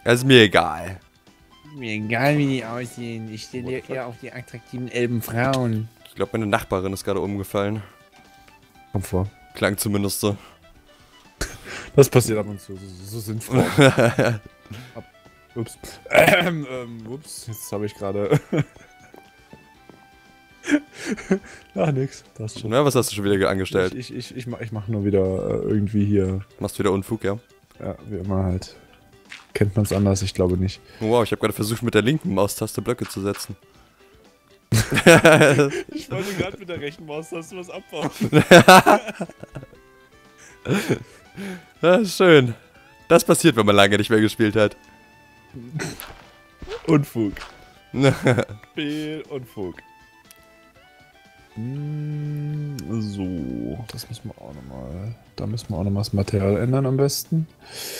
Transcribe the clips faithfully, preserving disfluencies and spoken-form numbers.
Das ist mir egal. Mir egal, wie die aussehen. Ich stehe eher auf die attraktiven Elbenfrauen. Ich glaube, meine Nachbarin ist gerade umgefallen. Komm vor. Klang zumindest so. Das passiert ab und zu. So, so sind Frauen. Ups. Ähm, ähm, ups. Jetzt habe ich gerade... Ach, nix. Das schon. Na, was hast du schon wieder angestellt? Ich, ich, ich, ich, mach, ich mach nur wieder äh, irgendwie hier... Machst wieder Unfug, ja? Ja, wie immer halt. Kennt man's anders? Ich glaube nicht. Wow, ich habe gerade versucht, mit der linken Maustaste Blöcke zu setzen. Ich wollte gerade mit der rechten Maustaste was abbauen. Das ist schön. Das passiert, wenn man lange nicht mehr gespielt hat. Unfug. Spiel Unfug. Hm, so, das müssen wir auch nochmal. Da müssen wir auch nochmal das Material ändern am besten.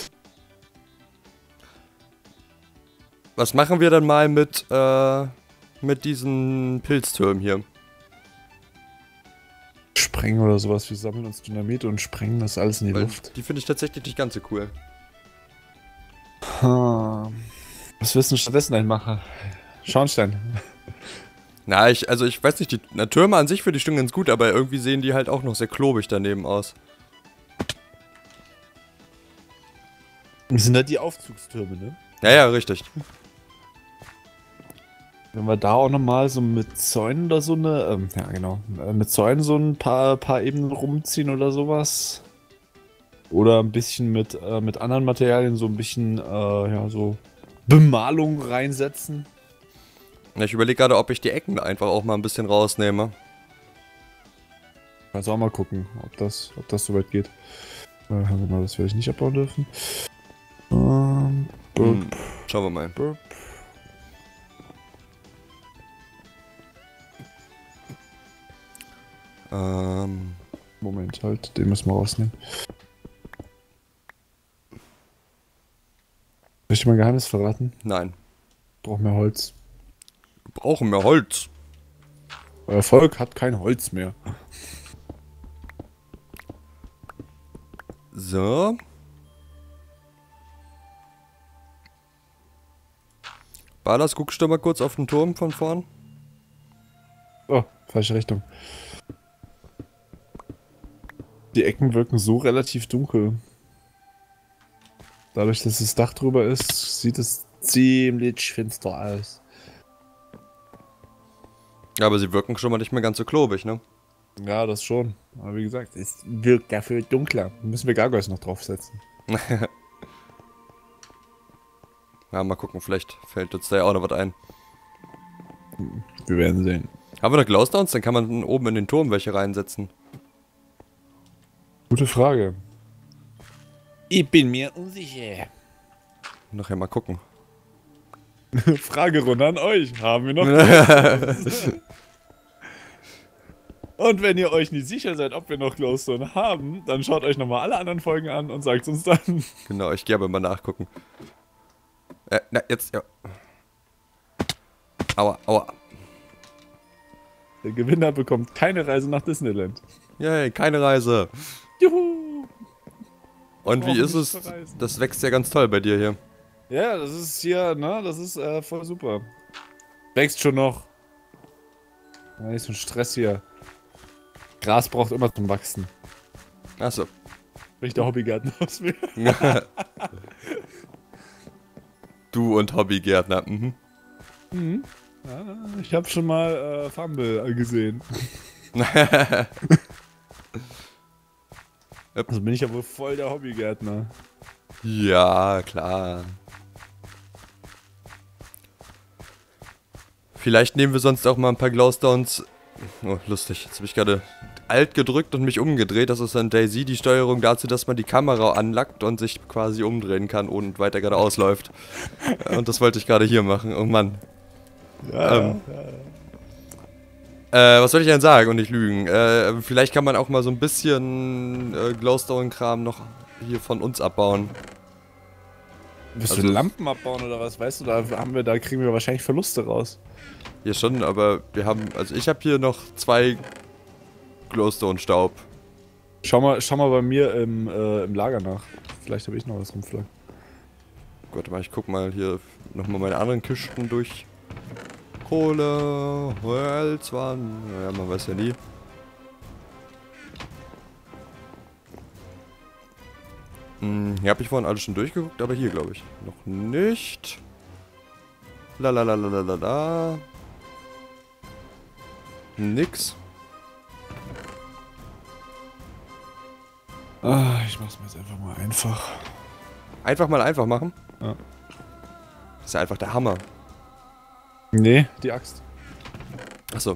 Was machen wir dann mal mit, äh, mit diesen Pilztürmen hier? Sprengen oder sowas. Wir sammeln uns Dynamit und sprengen das alles in die Weil Luft. die finde ich tatsächlich nicht ganz so cool. Ha. Was wirst du stattdessen denn machen? Schornstein. Na, ich, also ich weiß nicht, die na, Türme an sich finde ich schon ganz gut, aber irgendwie sehen die halt auch noch sehr klobig daneben aus. Das sind halt die Aufzugstürme, ne? Ja, ja, richtig. Wenn wir da auch nochmal so mit Zäunen oder so eine, ähm, ja genau, äh, mit Zäunen so ein paar, paar Ebenen rumziehen oder sowas. Oder ein bisschen mit, äh, mit anderen Materialien so ein bisschen, äh, ja, so Bemalung reinsetzen. Ja, ich überlege gerade, ob ich die Ecken einfach auch mal ein bisschen rausnehme. Kannst auch mal gucken, ob das, ob das soweit geht. Äh, genau, das werde ich nicht abbauen dürfen. Ähm, Hm, schauen wir mal. burp. Ähm, Moment, halt, den müssen wir rausnehmen. Soll ich dir mal ein Geheimnis verraten? nein. Braucht mehr Holz. Wir brauchen mehr Holz. Euer Volk hat kein Holz mehr. So. Balas, guckst du mal kurz auf den Turm von vorn? Oh, falsche Richtung. Die Ecken wirken so relativ dunkel. Dadurch, dass das Dach drüber ist, sieht es ziemlich finster aus. Ja, aber sie wirken schon mal nicht mehr ganz so klobig, ne? Ja, das schon. Aber wie gesagt, es wirkt dafür dunkler. Da müssen wir Gargoyles noch draufsetzen. Ja, mal gucken, vielleicht fällt uns da ja auch noch was ein. Wir werden sehen. Haben wir noch Glowstones? Dann kann man oben in den Turm welche reinsetzen. Gute Frage. Ich bin mir unsicher. Nachher mal gucken. Fragerunde an euch. Haben wir noch Glowstones? Und wenn ihr euch nicht sicher seid, ob wir noch Glowstone haben, dann schaut euch nochmal alle anderen Folgen an und sagt uns dann. Genau, ich gehe aber mal nachgucken. Äh, na, jetzt, ja. Aua, aua. Der Gewinner bekommt keine Reise nach Disneyland. Yay, keine Reise. Juhu! Und wie Brauchen ist nicht es? verreisen. Das wächst ja ganz toll bei dir hier. Ja, das ist hier, ne, das ist äh, voll super. Wächst schon noch. Ja, nicht so ein Stress hier. Gras braucht immer zum Wachsen. Achso. Bin ich der Hobbygärtner aus mir. Du und Hobbygärtner, mhm. Mhm. Ja, ich habe schon mal äh, Fumble gesehen. Also bin ich ja wohl voll der Hobbygärtner. Ja, klar. Vielleicht nehmen wir sonst auch mal ein paar Glowstones. Oh, lustig. Jetzt habe ich gerade Alt gedrückt und mich umgedreht. Das ist dann Daisy die Steuerung dazu, dass man die Kamera anlackt und sich quasi umdrehen kann und weiter geradeaus läuft. Und das wollte ich gerade hier machen. Oh Mann. Ja, Ähm. ja, ja. Äh, was soll ich denn sagen und nicht lügen? Äh, vielleicht kann man auch mal so ein bisschen äh, Glowstone-Kram noch hier von uns abbauen. Willst Also- du Lampen abbauen oder was? Weißt du, da haben wir, da kriegen wir wahrscheinlich Verluste raus. Hier schon, aber wir haben, also ich habe hier noch zwei Glowstone-Staub. Schau mal, schau mal bei mir im, äh, im Lager nach. Vielleicht habe ich noch was rumflagen. Warte mal, ich guck mal hier nochmal meine anderen Kisten durch. Kohle, Holz waren. Naja, man weiß ja nie. Hm, hier habe ich vorhin alles schon durchgeguckt, aber hier glaube ich noch nicht. La la la la la la la. Nix. Ah, ich mach's mir jetzt einfach mal einfach. Einfach mal einfach machen. Ja. Das ist ja einfach der Hammer. Nee, die Axt. Achso.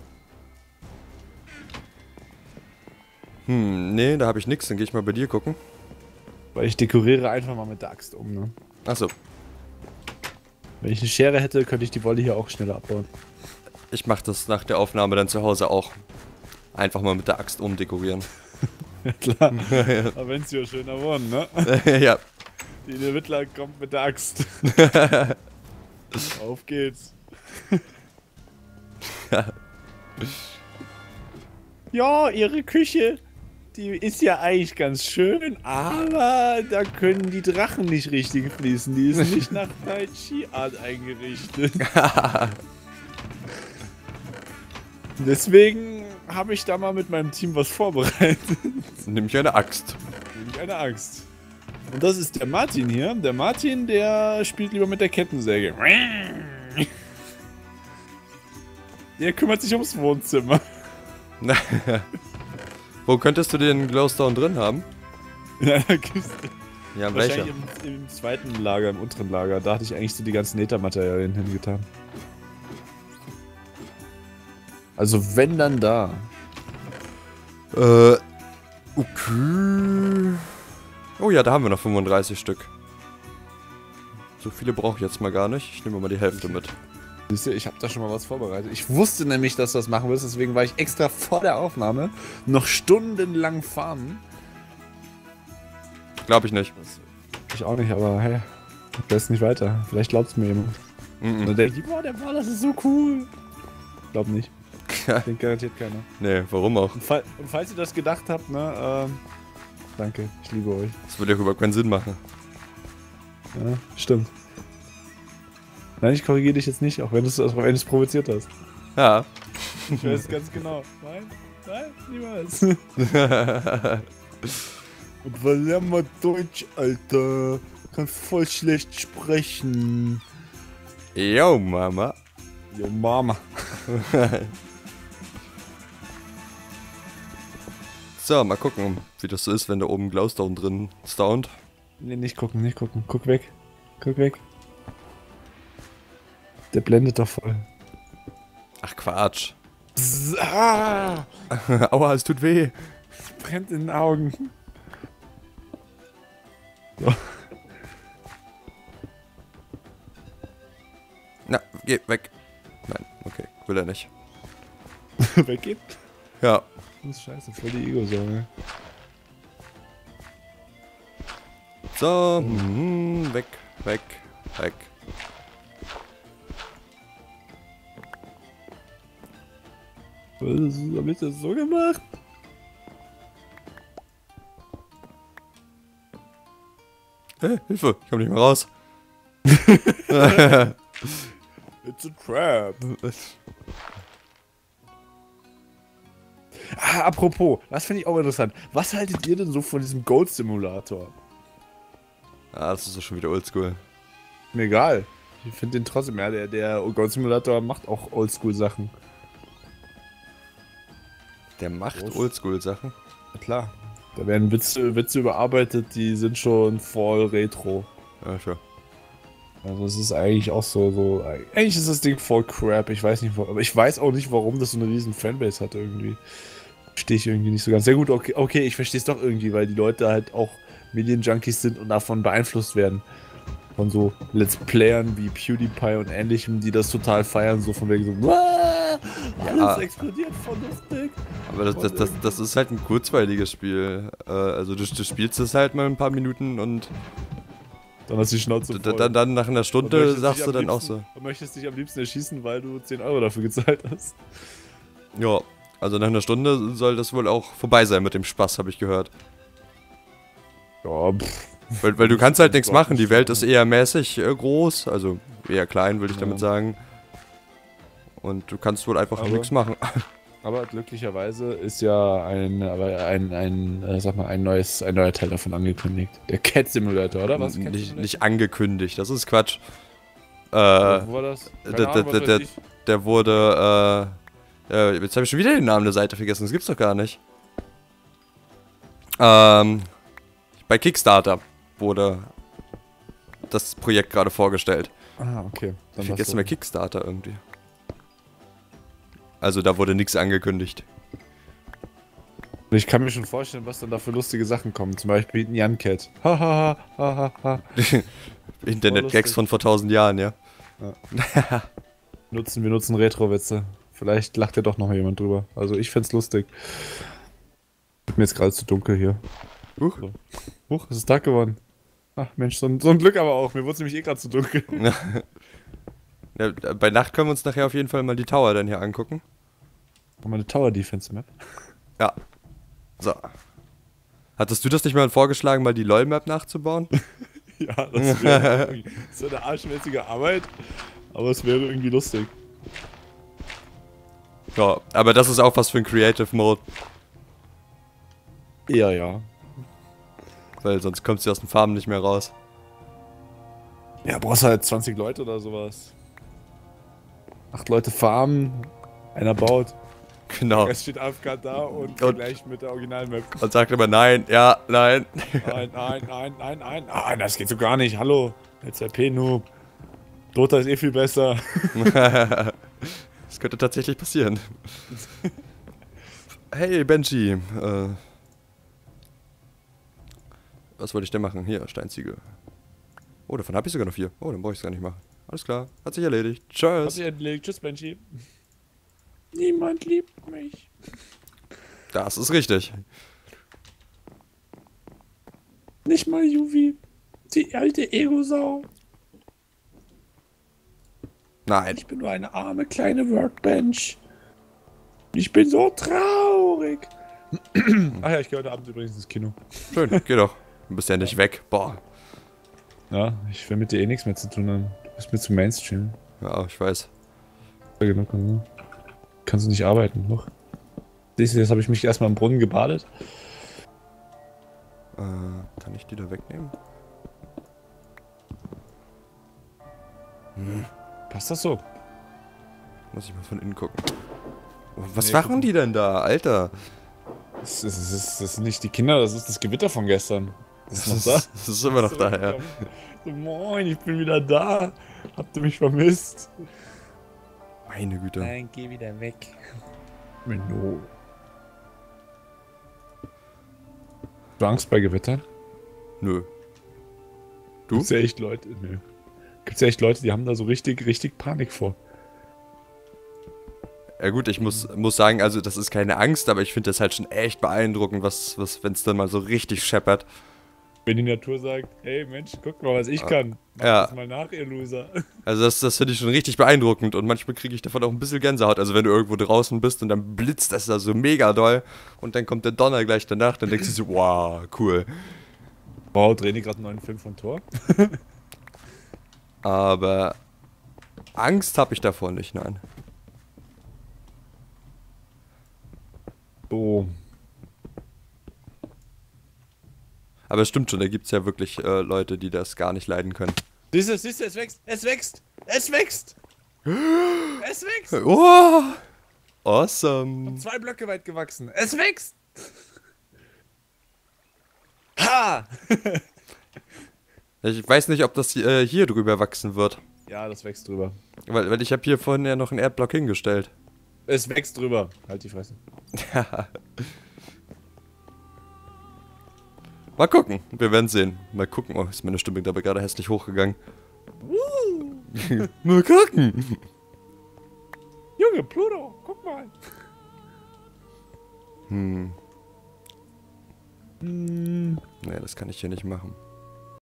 Hm, nee, da habe ich nix. Dann gehe ich mal bei dir gucken. Weil ich dekoriere einfach mal mit der Axt um, ne? Achso. Wenn ich eine Schere hätte, könnte ich die Wolle hier auch schneller abbauen. Ich mache das nach der Aufnahme dann zu Hause auch. Einfach mal mit der Axt umdekorieren. Ja klar. Aber wenn's ja schöner worden, ne? Ja. Die Wittler kommt mit der Axt. Auf geht's. Ja, ihre Küche, die ist ja eigentlich ganz schön, aber da können die Drachen nicht richtig fließen. Die ist nicht nach Tai Chi Art eingerichtet. Deswegen habe ich da mal mit meinem Team was vorbereitet. Nämlich eine Axt. Nämlich eine Axt. Und das ist der Martin hier. Der Martin, der spielt lieber mit der Kettensäge. Der kümmert sich ums Wohnzimmer. Wo könntest du den Glowstone drin haben? In einer Kiste. Ja, in welcher? Wahrscheinlich im, im zweiten Lager, im unteren Lager. Da hatte ich eigentlich so die ganzen Nethermaterialien hingetan. Also wenn, dann da. Äh, okay. Oh ja, da haben wir noch fünfunddreißig Stück. So viele brauche ich jetzt mal gar nicht. Ich nehme mal die Hälfte mit. Siehst du, ich habe da schon mal was vorbereitet. Ich wusste nämlich, dass du das machen wirst, deswegen war ich extra vor der Aufnahme noch stundenlang farmen. Glaube ich nicht. Ich auch nicht, aber hey, ich weiß nicht weiter. Vielleicht glaubt's mir jemand. Mm -mm. Und der denkt, boah, der war, das ist so cool. Glaub nicht. Den garantiert keiner. Nee, warum auch? Und, fall, und falls ihr das gedacht habt, ne, ähm, danke, ich liebe euch. Das würde ja überhaupt keinen Sinn machen. Ja, stimmt. Nein, ich korrigiere dich jetzt nicht, auch wenn du es provoziert hast. Ja. Ich weiß ganz genau. Nein, nein, niemals. Und weil lern mal Deutsch, Alter. Kann voll schlecht sprechen. Yo, Mama. Jo, Mama. So, mal gucken, wie das so ist, wenn da oben Glowstone drin staunt. Nee, nicht gucken, nicht gucken. Guck weg. Guck weg. Der blendet doch voll. Ach, Quatsch. Psst, ah, Aua, es tut weh. es brennt in den Augen. So. Na, geh weg. Nein, okay, will er nicht. Weggehen? Ja. Das ist scheiße, voll die Ego-Sorge. So, mhm, weg, weg, weg. Was hab ich das so gemacht? Hey, Hilfe, ich komm nicht mehr raus. It's a trap. Ah, apropos, das finde ich auch interessant. Was haltet ihr denn so von diesem Gold Simulator? Ah, das ist doch schon wieder oldschool. Mir egal. Ich finde den trotzdem, ja, der, der Gold Simulator macht auch Oldschool Sachen. Der macht Groß. Oldschool-Sachen. Ja, klar. Da werden Witze, Witze überarbeitet, die sind schon voll retro. Ja, sure. Also es ist eigentlich auch so, so, eigentlich ist das Ding voll crap, ich weiß nicht, aber ich weiß auch nicht, warum das so eine riesen Fanbase hat irgendwie. Verstehe ich irgendwie nicht so ganz. Sehr gut, okay, okay, ich verstehe es doch irgendwie, weil die Leute halt auch Medienjunkies sind und davon beeinflusst werden. Von so Let's Playern wie PewDiePie und ähnlichem, die das total feiern, so von wegen so, Wah, alles Ja. explodiert voll lustig. Aber das, das, das, das ist halt ein kurzweiliges Spiel. Äh, also du, du spielst es halt mal ein paar Minuten und Dann hast du die Schnauze voll. dann, dann nach einer Und Stunde möchtest sagst dich du am dann auch liebsten- so. Und möchtest dich am liebsten erschießen, weil du zehn Euro dafür gezahlt hast. Ja, also nach einer Stunde soll das wohl auch vorbei sein mit dem Spaß, habe ich gehört. Ja, pff, Weil, weil du kannst halt nichts machen, die Welt ist eher mäßig äh, groß, also eher klein, würde ich damit Ja. sagen. Und du kannst wohl einfach Aber- nichts machen. Aber glücklicherweise ist ja ein, aber ein, ein, äh, sag mal, ein neues, ein neuer Teil davon angekündigt. Der Cat Simulator, oder was? Cat nicht, Simulator? nicht angekündigt, das ist Quatsch. Äh, Oder wo war das? Keine der, Ahnung, der, was der, weiß ich. der wurde, äh, äh, jetzt habe ich schon wieder den Namen der Seite vergessen, das gibt's doch gar nicht. Ähm, bei Kickstarter wurde das Projekt gerade vorgestellt. Ah, okay. Ich Dann vergesse war's mal so. Kickstarter irgendwie. Also da wurde nichts angekündigt. Ich kann mir schon vorstellen, was dann da für lustige Sachen kommen. Zum Beispiel Nyan Cat. Ha ha ha ha ha ha. Internet-Gags lustig. von vor tausend Jahren, ja. Nutzen, wir nutzen Retro-Witze. Vielleicht lacht ja doch noch mal jemand drüber. Also ich find's lustig. Wird mir jetzt gerade zu dunkel hier. Huch. So. Huch, es ist Tag geworden. Ach Mensch, so ein, so ein Glück aber auch. Mir wurde es nämlich eh gerade zu dunkel. Ja, bei Nacht können wir uns nachher auf jeden Fall mal die Tower dann hier angucken. Und meine Tower-Defense-Map. Ja. So. Hattest du das nicht mal vorgeschlagen, mal die LOL-Map nachzubauen? Ja, das wäre so eine arschmäßige Arbeit. Aber es wäre irgendwie lustig. Ja, aber das ist auch was für ein Creative Mode, Ja, ja. weil sonst kommst du aus den Farben nicht mehr raus. Ja, brauchst halt zwanzig Leute oder sowas. Acht Leute farmen, einer baut. Genau. Es steht A F K da und, Und- gleich mit der Original-Map. Und sagt immer nein, ja, nein. Nein, nein, nein, nein, nein. Ah, das geht so gar nicht. Hallo. L Z P-Noob. Dota ist eh viel besser. Das könnte tatsächlich passieren. Hey Benji, äh, was wollte ich denn machen? Hier, Steinziegel. Oh, davon habe ich sogar noch vier. Oh, dann brauche ich es gar nicht machen. Alles klar, hat sich erledigt. Hab Tschüss. ich entlegt. Tschüss, Benji. Niemand liebt mich. Das ist richtig. Nicht mal Juvi. Die alte Ego-Sau. Nein. Ich bin nur eine arme kleine Workbench. Ich bin so traurig. Ach ja, ich gehe heute Abend übrigens ins Kino. Schön, geh doch. Du bist ja nicht weg. Boah. Ja, ich will mit dir eh nichts mehr zu tun haben. Du bist mir zu Mainstream. Ja, ich weiß. Ja, genug, also. Kannst du nicht arbeiten, noch. Siehst du, jetzt habe ich mich erstmal im Brunnen gebadet. Äh, kann ich die da wegnehmen? Passt das so? Muss ich mal von innen gucken. Oh, was Nee, machen guck- die denn da, Alter? Das ist, das, ist, das sind nicht die Kinder, das ist das Gewitter von gestern. Das ist noch da. Das ist immer noch da, ja. So, moin, ich bin wieder da. Habt ihr mich vermisst? Meine Güte. Nein, geh wieder weg. Menno. Du Angst bei Gewittern? Nö. Du? Gibt's ja echt Leute, nö. Gibt's ja echt Leute, die haben da so richtig, richtig Panik vor. Ja gut, ich muss, muss sagen, also das ist keine Angst, aber ich finde das halt schon echt beeindruckend, was, was wenn es dann mal so richtig scheppert. Wenn die Natur sagt, hey Mensch, guck mal, was ich kann. Mach Ja. das mal nach, ihr Loser. Also das, das finde ich schon richtig beeindruckend und manchmal kriege ich davon auch ein bisschen Gänsehaut. Also wenn du irgendwo draußen bist und dann blitzt das da so mega doll und dann kommt der Donner gleich danach, dann denkst du so, wow, cool. Wow, drehen die gerade einen neuen Film von Thor? Aber Angst habe ich davor nicht, nein. So. Aber es stimmt schon, da gibt es ja wirklich äh, Leute, die das gar nicht leiden können. Siehst du, siehst du, es wächst, es wächst, es wächst. Es wächst. Oh, awesome. Zwei Blöcke weit gewachsen. Es wächst. Ha! Ich weiß nicht, ob das äh, hier drüber wachsen wird. Ja, das wächst drüber. Weil, weil ich habe hier vorhin ja noch einen Erdblock hingestellt. Es wächst drüber. Halt die Fresse. Mal gucken, wir werden sehen. Mal gucken. Oh, ist meine Stimme dabei gerade hässlich hochgegangen. Mal gucken. Junge, Pluto, guck mal. Hm, Hm. nee, das kann ich hier nicht machen.